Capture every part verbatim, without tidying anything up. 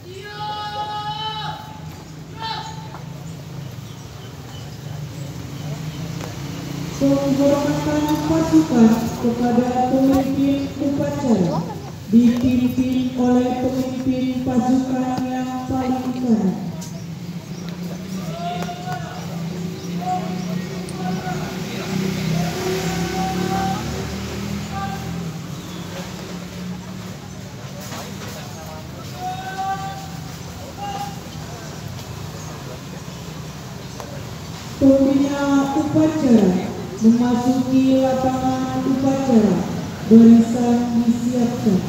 Penghormatan pasukan kepada pemimpin upacara dipimpin oleh pemimpin pasukan yang paling kanan. Pembina upacara memasuki lapangan upacara, barisan disiapkan.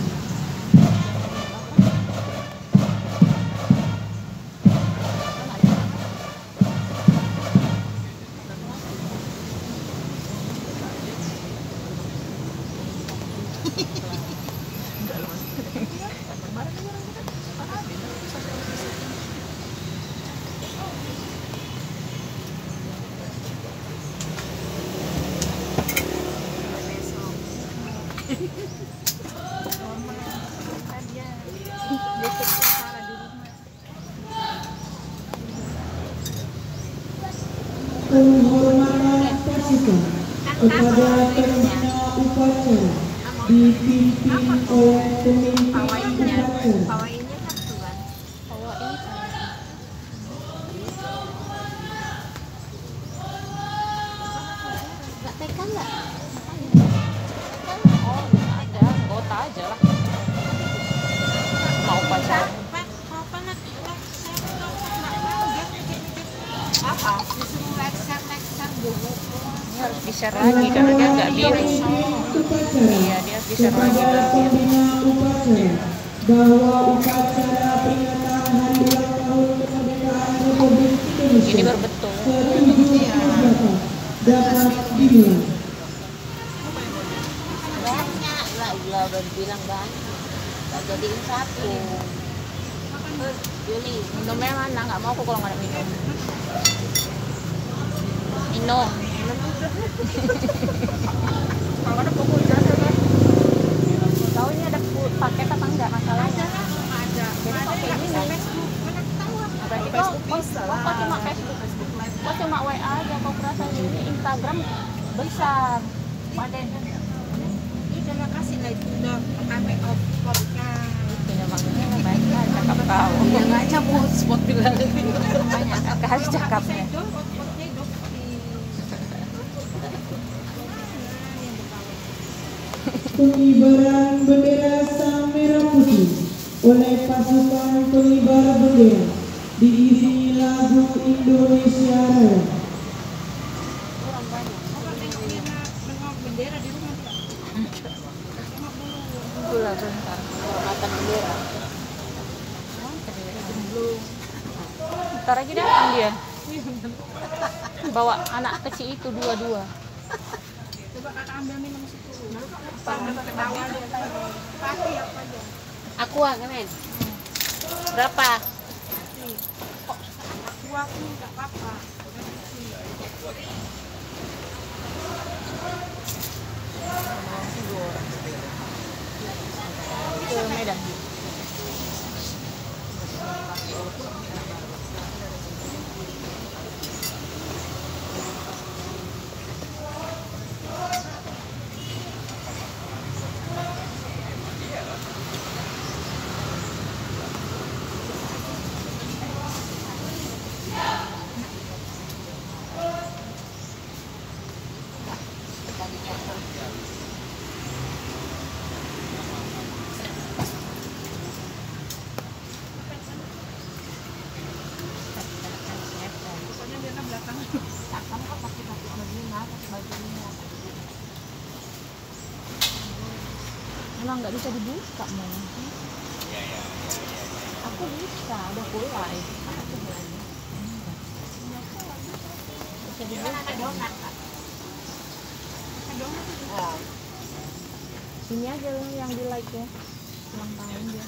Penghormatan pasukan kepada pembina upacara dipimpin oleh pemimpin upacara. Ini harus di-share lagi karena dia nggak biru. Iya, dia harus di-share lagi berarti ya. Bahwa upacara peringatan hari ulang tahun kemerdekaan Republik Indonesia ini berbetul dapat dimulai. Banyak lah, udah udah dibilang banyak. Tak jadiin satu. Yuli, minumnya mana? Nggak mau aku kalau nggak ada minum. Minum. Kalau ada pokok jasa kan? Tahu ini ada paket apa enggak masalahnya? Ada. Jadi pakai ini. Berarti kau kau cuma Facebook, kau cuma W A aja. Kau perasa ini Instagram besar. Paden. ini terima kasih lah itu udah kami off podcast. Itu maksudnya baik lah cakap kau. Yang aja buat spot bilang Banyak sekali cakapnya. Pengibaran bendera Sang Merah Putih oleh pasukan pengibar bendera diiringi lagu Indonesia Raya. Pula bentar. Penghormatan bendera. Ntar aja datang dia. Bawa anak kecil itu dua-dua. Coba kakak ambil minum situ. Ketawa pasti apa aja. Aku ah kan? Berapa? Kok aku aku nggak apa-apa. Ke Medan. Emang nggak bisa dibuka mau? Aku bisa, udah mulai. Aku mulai. Bisa dibuka. Sini aja yang di like ya. Ulang tahun dia.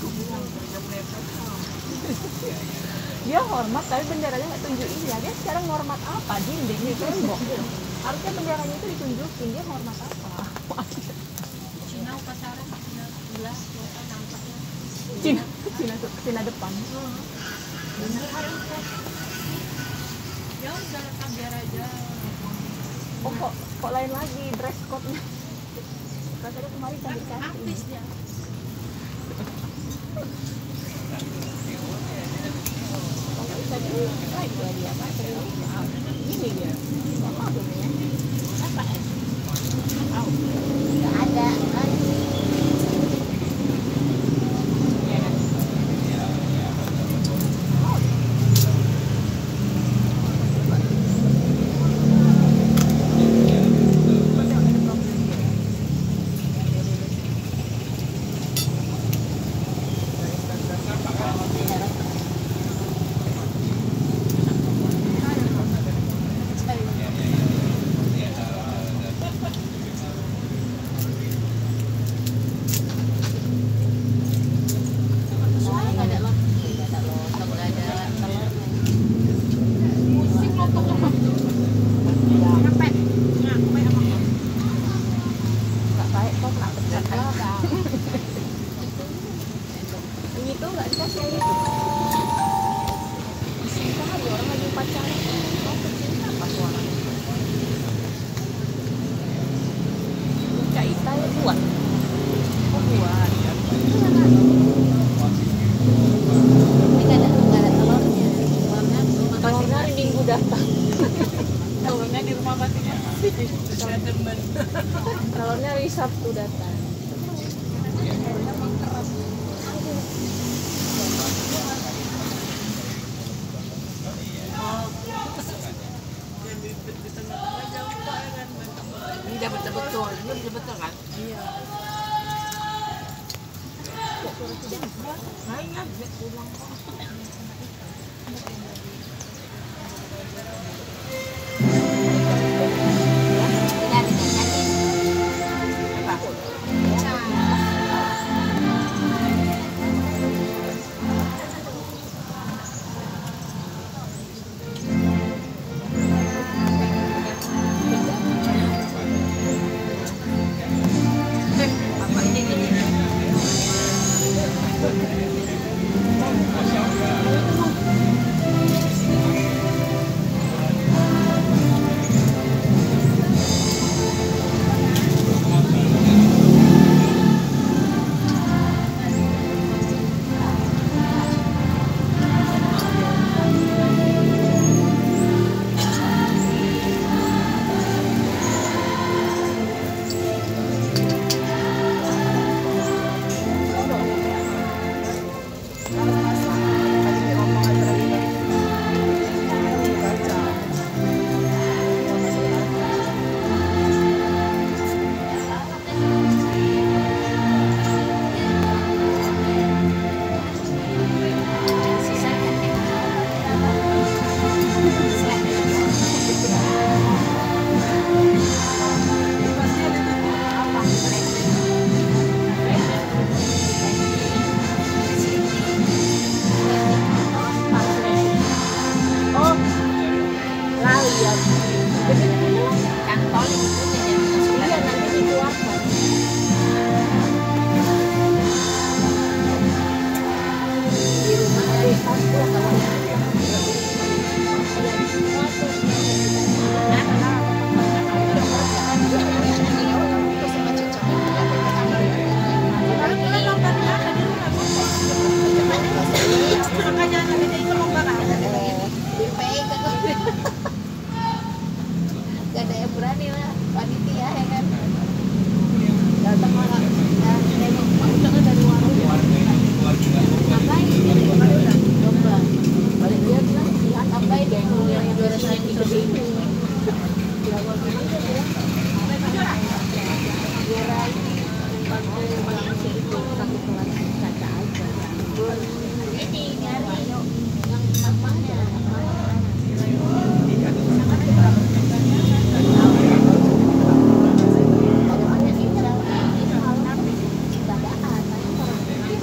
Dia hormat tapi benderanya nggak tunjukin dia. Dia sekarang hormat apa? Dinding di tembok. Harusnya benderanya itu ditunjukin. Dia hormat apa? Cina upacara gila nampaknya. Cina, Cina, Cina depan. Bener harus ya udah rekam biar aja. Oh kok, kok lain lagi dress code-nya? Rasanya kemarin cantik cantik. Artis dia. Kalau bisa di like ya dia apa? Ini dia. Apa namanya? Apa? Tahu? Nggak ada. Itu nggak dikasih air itu. Disini aja orang lagi pacaran. Mau pecinta apa suaranya? Cak Ita ya buat. Oh buat. Ini nggak ada nggak ada telurnya. Telurnya hari Minggu datang. Telurnya di rumah batiknya. Telurnya hari Sabtu datang. Iya betul-betul, ini betul-betul kan? Iya. Banyak dia pulang kok.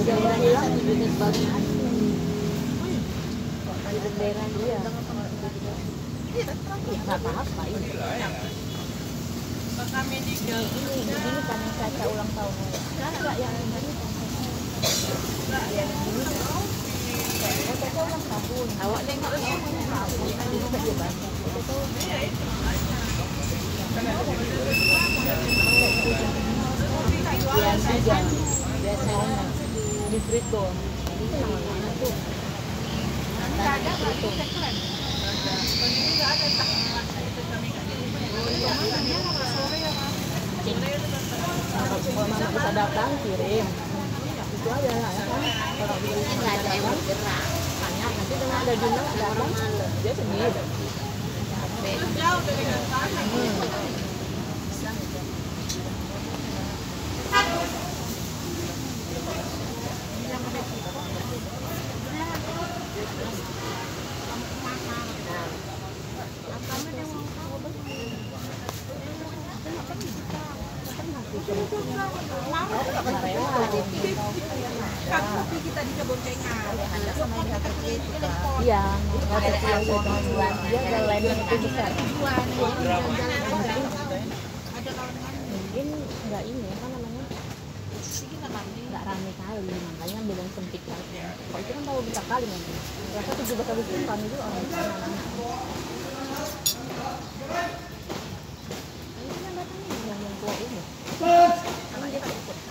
daerahnya satu juta sebagai di daerah dia nggak apa-apa ini ini ini kan yang kaca ulang tahun enggak yang ini kaca ulang tahun awak tengok ini ini saja bang biasa aja biasanya di Brit doang ini sama-sama tuh nggak ada itu kalau mama bisa datang kirim itu aja ya kan kalau di sini nggak ada emang gerak tanya nanti dengan ada Dina datang dia sendiri jauh dari sana Tapi kita di keboncengan ada sama yang kecil itu iya ada telepon dia ada lain itu besar mungkin nggak ini apa namanya nggak rame kali makanya bilang sempit kali kalau itu kan tahu bisa kali nanti rasa tujuh belas kali itu kami itu orang sana ini kan datangnya yang yang tua ini anaknya tak ikut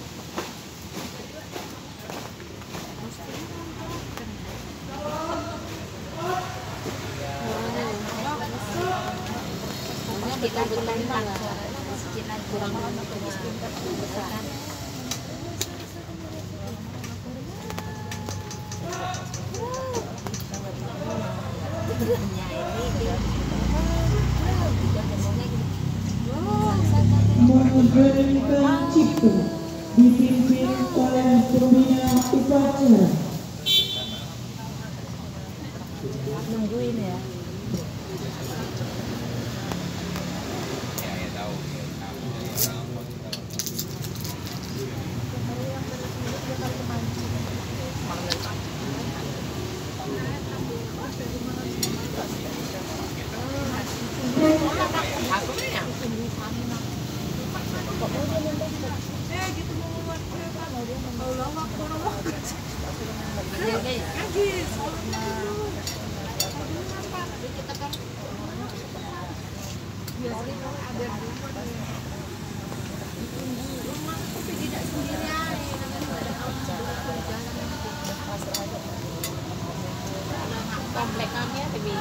kita bertentang kurang besar Menggerikan cipta dipimpin oleh pembina upacara. nungguin ya kompleknya tapi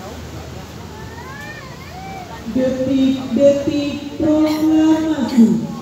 Detik-detik proklamasi